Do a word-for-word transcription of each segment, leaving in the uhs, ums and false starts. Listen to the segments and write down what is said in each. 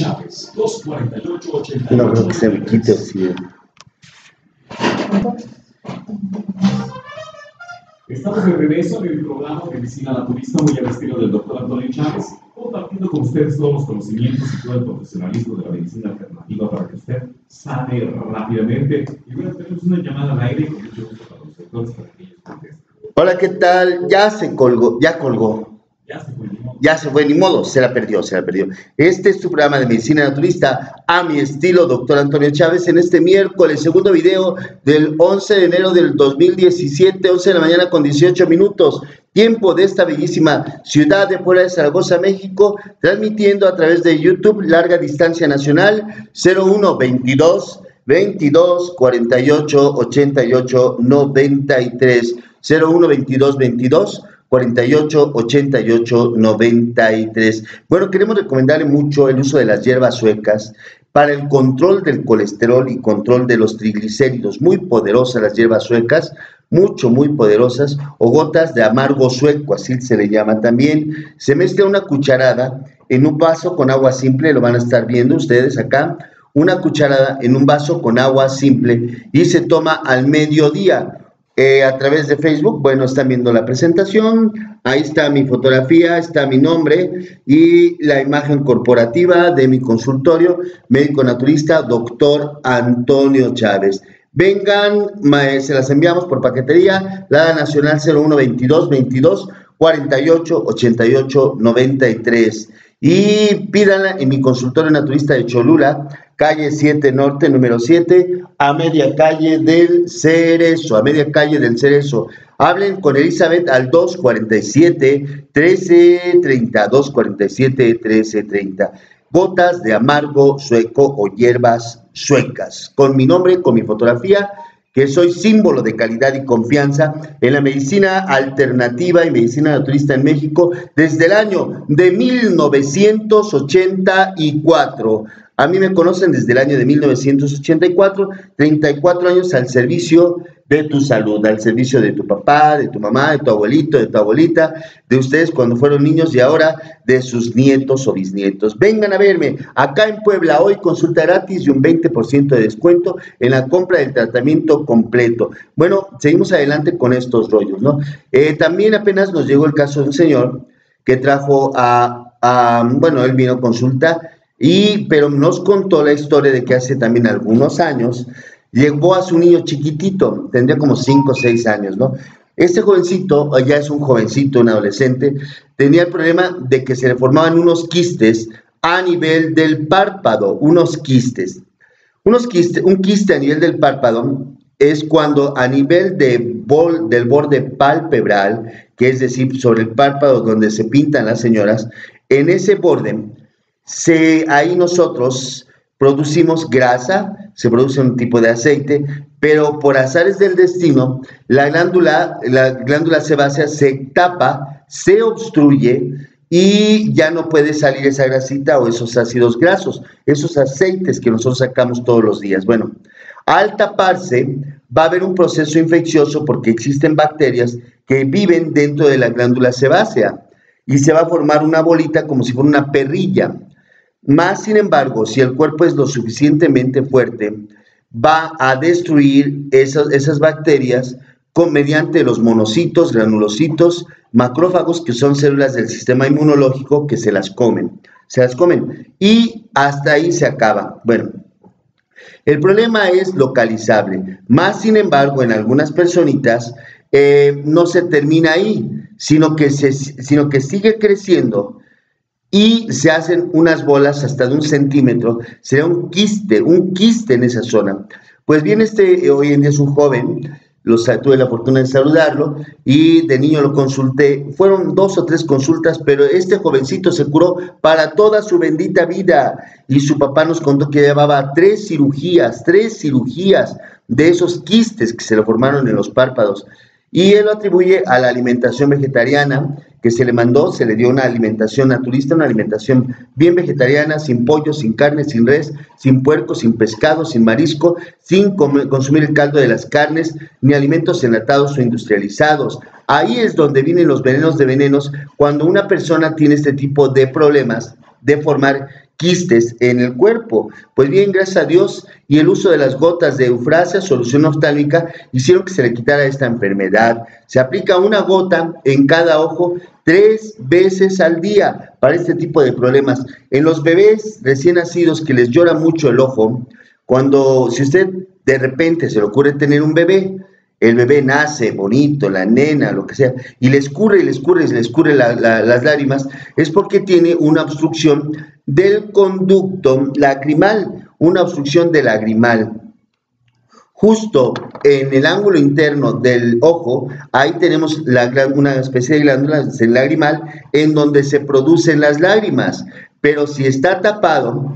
Chávez, dos cuarenta y ocho, ochenta y ocho. No creo que se me quite así. Estamos de regreso en el programa Medicina Naturista, muy al estilo del doctor Antonio Chávez, compartiendo con ustedes todos los conocimientos y todo el profesionalismo de la medicina alternativa para que usted sane rápidamente. Y bueno, tenemos una llamada al aire con mucho gusto para los doctores para que ellos contesten. Hola, ¿qué tal? Ya se colgó, ya colgó. Ya se fue, ni modo. Ya se fue, ni modo, se la perdió, se la perdió. Este es tu programa de Medicina Naturista, a mi estilo, doctor Antonio Chávez, en este miércoles, segundo video del once de enero del dos mil diecisiete, once de la mañana con dieciocho minutos, tiempo de esta bellísima ciudad de Puebla de Zaragoza, México, transmitiendo a través de YouTube, larga distancia nacional, cero uno veintidós, veintidós, cuarenta y ocho, ochenta y ocho, noventa y tres, cero uno veintidós, veintidós, cuarenta y ocho, ochenta y ocho, noventa y tres. Bueno, queremos recomendarle mucho el uso de las hierbas suecas para el control del colesterol y control de los triglicéridos. Muy poderosas las hierbas suecas, mucho, muy poderosas, o gotas de amargo sueco, así se le llama también. Se mezcla una cucharada en un vaso con agua simple, lo van a estar viendo ustedes acá, una cucharada en un vaso con agua simple y se toma al mediodía. Eh, a través de Facebook, bueno, están viendo la presentación, ahí está mi fotografía, está mi nombre y la imagen corporativa de mi consultorio, médico naturista, doctor Antonio Chávez. Vengan, se las enviamos por paquetería, la nacional cero uno veintidós, veintidós, cuarenta y ocho, ochenta y ocho, noventa y tres. Y pídanla en mi consultorio naturista de Cholula, calle siete Norte, número siete, a media calle del Cerezo, a media calle del Cerezo. Hablen con Elizabeth al dos cuarenta y siete, trece treinta, dos cuarenta y siete, trece treinta. Gotas de amargo sueco o hierbas suecas. Con mi nombre, con mi fotografía, que soy símbolo de calidad y confianza en la medicina alternativa y medicina naturista en México desde el año de mil novecientos ochenta y cuatro. A mí me conocen desde el año de mil novecientos ochenta y cuatro, treinta y cuatro años al servicio de tu salud, al servicio de tu papá, de tu mamá, de tu abuelito, de tu abuelita, de ustedes cuando fueron niños y ahora de sus nietos o bisnietos. Vengan a verme acá en Puebla hoy, consulta gratis y un veinte por ciento de descuento en la compra del tratamiento completo. Bueno, seguimos adelante con estos rollos, ¿no? Eh, también apenas nos llegó el caso de un señor que trajo a, a bueno, él vino a consulta, y, pero nos contó la historia de que hace también algunos años llevó a su niño chiquitito, tendría como cinco o seis años, ¿no? Este jovencito, ya es un jovencito, un adolescente, tenía el problema de que se le formaban unos quistes a nivel del párpado, unos quistes. Unos quistes, un quiste a nivel del párpado es cuando a nivel de bol, del borde palpebral, que es decir, sobre el párpado donde se pintan las señoras, en ese borde, se, ahí nosotros producimos grasa, se produce un tipo de aceite, pero por azares del destino, la glándula, la glándula sebácea se tapa, se obstruye y ya no puede salir esa grasita o esos ácidos grasos, esos aceites que nosotros sacamos todos los días. Bueno, al taparse va a haber un proceso infeccioso porque existen bacterias que viven dentro de la glándula sebácea y se va a formar una bolita como si fuera una perrilla. Más sin embargo, si el cuerpo es lo suficientemente fuerte, va a destruir esas, esas bacterias con, mediante los monocitos, granulocitos, macrófagos, que son células del sistema inmunológico que se las comen, se las comen y hasta ahí se acaba. Bueno, el problema es localizable, más sin embargo en algunas personitas eh, no se termina ahí, sino que, se, sino que sigue creciendo y se hacen unas bolas hasta de un centímetro, será un quiste, un quiste en esa zona. Pues bien, este hoy en día es un joven, los, tuve la fortuna de saludarlo y de niño lo consulté, fueron dos o tres consultas, pero este jovencito se curó para toda su bendita vida y su papá nos contó que llevaba tres cirugías, tres cirugías de esos quistes que se le formaron en los párpados. Y él lo atribuye a la alimentación vegetariana que se le mandó, se le dio una alimentación naturista, una alimentación bien vegetariana, sin pollo, sin carne, sin res, sin puerco, sin pescado, sin marisco, sin comer, consumir el caldo de las carnes, ni alimentos enlatados o industrializados. Ahí es donde vienen los venenos de venenos cuando una persona tiene este tipo de problemas de formar quistes en el cuerpo. Pues bien, gracias a Dios y el uso de las gotas de Eufrasia, solución oftálmica, hicieron que se le quitara esta enfermedad. Se aplica una gota en cada ojo tres veces al día para este tipo de problemas. En los bebés recién nacidos que les llora mucho el ojo, cuando, si usted de repente se le ocurre tener un bebé, el bebé nace bonito, la nena, lo que sea, y le escurre y le escurre y le escurre la, la, las lágrimas, es porque tiene una obstrucción del conducto lacrimal, una obstrucción del lagrimal. Justo en el ángulo interno del ojo, ahí tenemos la, una especie de glándula lagrimal en donde se producen las lágrimas, pero si está tapado,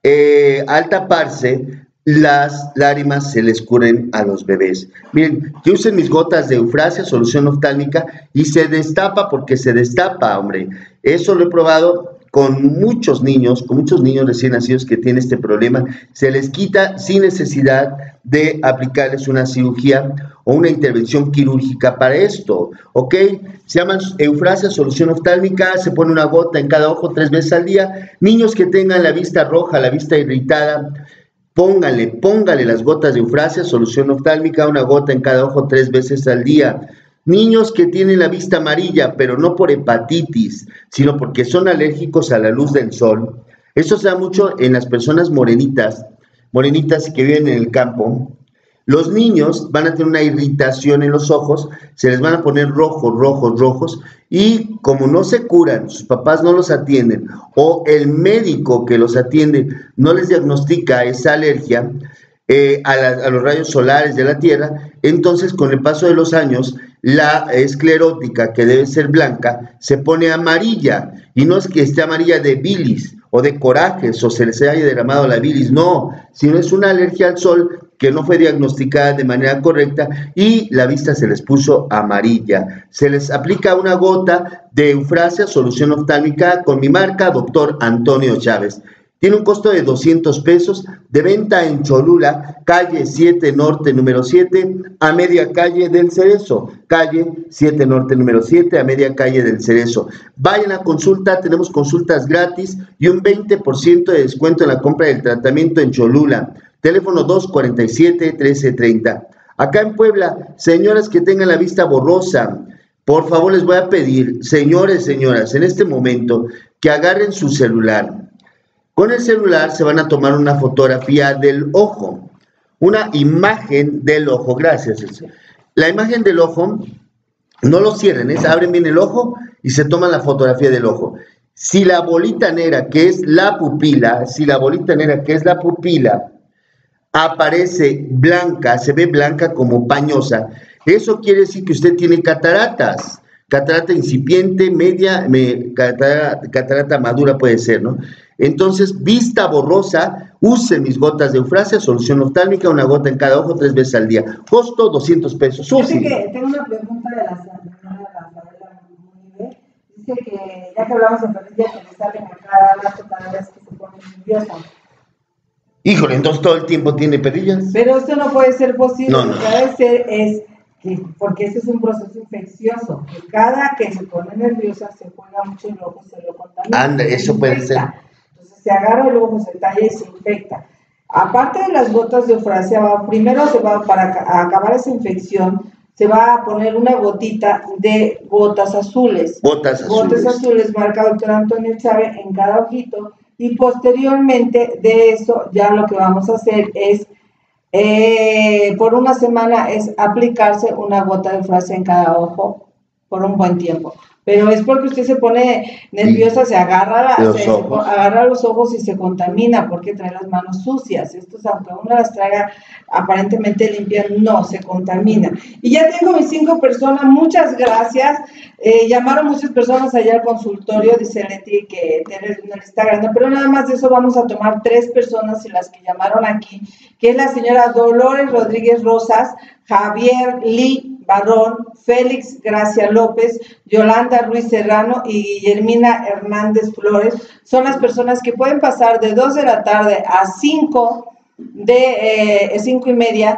eh, al taparse, las lágrimas se les escurren a los bebés. Miren, yo usen mis gotas de Eufrasia, solución oftálmica, y se destapa porque se destapa, hombre. Eso lo he probado con muchos niños, con muchos niños recién nacidos que tienen este problema. Se les quita sin necesidad de aplicarles una cirugía o una intervención quirúrgica para esto, ¿ok? Se llaman Eufrasia, solución oftálmica, se pone una gota en cada ojo tres veces al día. Niños que tengan la vista roja, la vista irritada, Póngale, póngale las gotas de Eufrasia, solución oftálmica, una gota en cada ojo tres veces al día. Niños que tienen la vista amarilla, pero no por hepatitis, sino porque son alérgicos a la luz del sol. Eso se da mucho en las personas morenitas, morenitas que viven en el campo. Los niños van a tener una irritación en los ojos, se les van a poner rojos, rojos, rojos, y como no se curan, sus papás no los atienden, o el médico que los atiende no les diagnostica esa alergia eh, a, la, a los rayos solares de la Tierra, entonces con el paso de los años, la esclerótica, que debe ser blanca, se pone amarilla, y no es que esté amarilla de bilis, o de corajes, o se les haya derramado la bilis, no, sino es una alergia al sol que no fue diagnosticada de manera correcta y la vista se les puso amarilla. Se les aplica una gota de Eufrasia, solución oftálmica, con mi marca, doctor Antonio Chávez. Tiene un costo de doscientos pesos, de venta en Cholula, calle siete Norte, número siete, a media calle del Cerezo. Calle siete Norte, número siete, a media calle del Cerezo. Vayan a consulta, tenemos consultas gratis y un veinte por ciento de descuento en la compra del tratamiento en Cholula. Teléfono dos cuarenta y siete, trece treinta. Acá en Puebla, señoras que tengan la vista borrosa, por favor les voy a pedir, señores, señoras, en este momento, que agarren su celular. Con el celular se van a tomar una fotografía del ojo, una imagen del ojo, gracias. La imagen del ojo, no lo cierren, ¿eh? Abren bien el ojo y se toman la fotografía del ojo. Si la bolita negra, que es la pupila, si la bolita negra, que es la pupila, aparece blanca, se ve blanca como pañosa, eso quiere decir que usted tiene cataratas, catarata incipiente, media, me, catarata, catarata madura puede ser, ¿no? Entonces, vista borrosa, use mis gotas de Eufrasia, solución oftálmica, una gota en cada ojo, tres veces al día. Costo doscientos pesos. Yo sé que tengo una pregunta de la señora Rafaela Munive. Dice que ya que hablamos de perrillas que le salen a cada rato cada vez que se pone nerviosa. Híjole, entonces todo el tiempo tiene perrillas. Pero eso no puede ser posible. No, no. Lo que debe ser es que, porque ese es un proceso infeccioso, que cada que se pone nerviosa se juega mucho el ojo, se lo contamina. Anda, eso puede ser. Se agarra el ojo, se talla y se infecta. Aparte de las gotas de Eufrasia, va, primero se va, para acabar esa infección, se va a poner una gotita de gotas azules. Gotas azules. Gotas azules, marca doctor Antonio Chávez en cada ojito. Y posteriormente de eso, ya lo que vamos a hacer es, eh, por una semana, es aplicarse una gota de Eufrasia en cada ojo por un buen tiempo. Pero es porque usted se pone nerviosa, se agarra, la, se, se agarra los ojos y se contamina porque trae las manos sucias. Estos, aunque uno las traiga aparentemente limpias, no, se contamina. Y ya tengo mis cinco personas, muchas gracias. Eh, llamaron muchas personas allá al consultorio, dice Leti que tiene una lista grande, pero nada más de eso vamos a tomar tres personas y las que llamaron aquí, que es la señora Dolores Rodríguez Rosas, Javier Lee Barrón, Félix Gracia López, Yolanda Ruiz Serrano y Guillermina Hernández Flores. Son las personas que pueden pasar de dos de la tarde a cinco, de eh, cinco y media,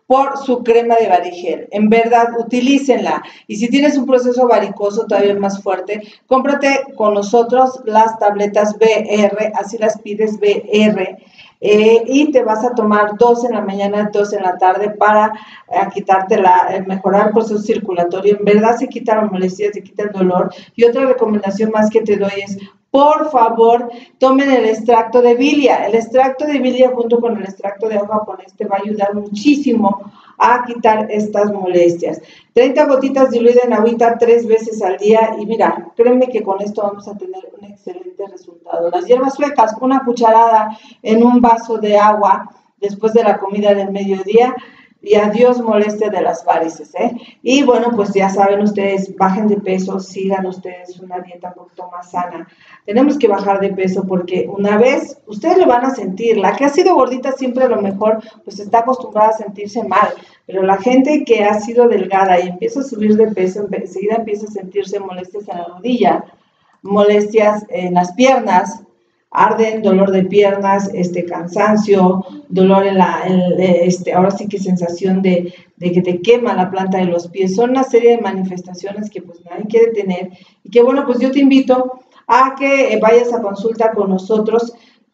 por su crema de Varigel. En verdad, utilícenla. Y si tienes un proceso varicoso todavía más fuerte, cómprate con nosotros las tabletas B R, así las pides B R, eh, y te vas a tomar dos en la mañana, dos en la tarde para eh, quitarte la, eh, mejorar el proceso circulatorio. En verdad se quita la molestia, se quita el dolor. Y otra recomendación más que te doy es, por favor, tomen el extracto de bilia. El extracto de bilia junto con el extracto de hoja japonés te va a ayudar muchísimo a quitar estas molestias. treinta gotitas diluidas en agüita tres veces al día y mira, créeme que con esto vamos a tener un excelente resultado. Las hierbas suecas, una cucharada en un vaso de agua después de la comida del mediodía, y adiós molestia de las varices, ¿eh? Y bueno, pues ya saben ustedes, bajen de peso, sigan ustedes una dieta un poquito más sana. Tenemos que bajar de peso porque una vez, ustedes lo van a sentir, la que ha sido gordita siempre a lo mejor, pues está acostumbrada a sentirse mal, pero la gente que ha sido delgada y empieza a subir de peso, enseguida empieza a sentirse molestias en la rodilla, molestias en las piernas, arden, dolor de piernas, este cansancio, dolor en la, en, este, ahora sí que sensación de, de que te quema la planta de los pies. Son una serie de manifestaciones que pues nadie quiere tener y que bueno, pues yo te invito a que vayas a consulta con nosotros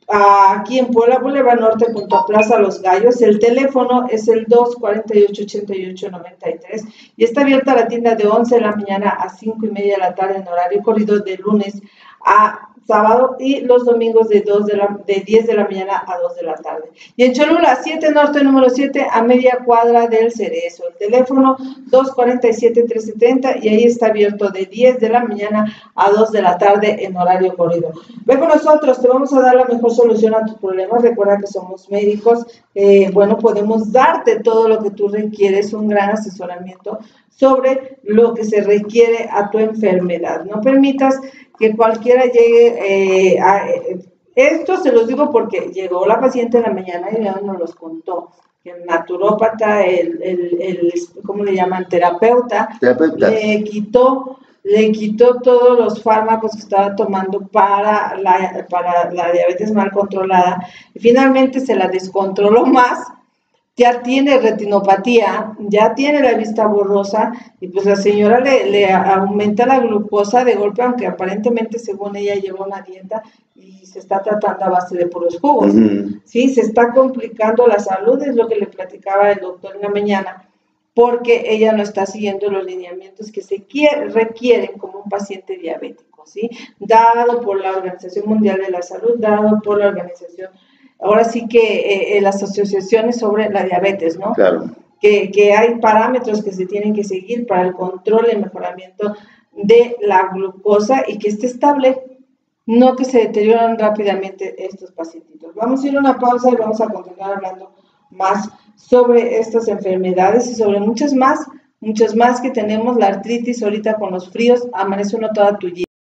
aquí en Puebla, Boulevard Norte, junto a Plaza Los Gallos. El teléfono es el dos cuarenta y ocho, ochenta y ocho, noventa y tres y está abierta la tienda de once de la mañana a cinco y media de la tarde en horario corrido de lunes a sábado y los domingos de, dos de, la, de diez de la mañana a dos de la tarde. Y en Cholula, siete Norte, número siete, a media cuadra del Cerezo. El teléfono dos cuarenta y siete, trescientos setenta y ahí está abierto de diez de la mañana a dos de la tarde en horario corrido. Ve con nosotros, te vamos a dar la mejor solución a tus problemas. Recuerda que somos médicos, eh, bueno, podemos darte todo lo que tú requieres, un gran asesoramiento sobre lo que se requiere a tu enfermedad. No permitas que cualquiera llegue eh, a... Eh, esto se los digo porque llegó la paciente en la mañana y nos los contó. El naturópata, el, el, el, ¿cómo le llaman? Terapeuta, Terapeuta. le quitó... le quitó todos los fármacos que estaba tomando para la, para la diabetes mal controlada y finalmente se la descontroló más, ya tiene retinopatía, ya tiene la vista borrosa y pues la señora le, le aumenta la glucosa de golpe, aunque aparentemente según ella lleva una dieta y se está tratando a base de puros jugos. Uh-huh. Sí, se está complicando la salud, es lo que le platicaba el doctor en la mañana, porque ella no está siguiendo los lineamientos que se quiere, requieren como un paciente diabético, ¿sí? Dado por la Organización Mundial de la Salud, dado por la organización, ahora sí que eh, las asociaciones sobre la diabetes, ¿no? Claro. Que, que hay parámetros que se tienen que seguir para el control y el mejoramiento de la glucosa y que esté estable, no que se deterioran rápidamente estos pacientitos. Vamos a ir a una pausa y vamos a continuar hablando más sobre estas enfermedades y sobre muchas más, muchas más que tenemos. La artritis ahorita con los fríos, amanece uno toda tullida.